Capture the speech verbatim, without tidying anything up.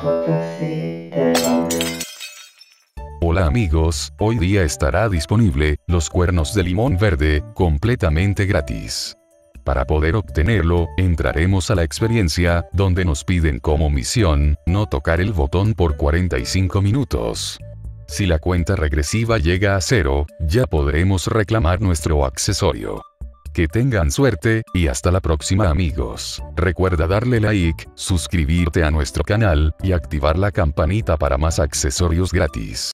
Hola amigos, hoy día estará disponible, los cuernos de limón verde, completamente gratis. Para poder obtenerlo, entraremos a la experiencia, donde nos piden como misión, no tocar el botón por cuarenta y cinco minutos. Si la cuenta regresiva llega a cero, ya podremos reclamar nuestro accesorio. Que tengan suerte, y hasta la próxima amigos. Recuerda darle like, suscribirte a nuestro canal, y activar la campanita para más accesorios gratis.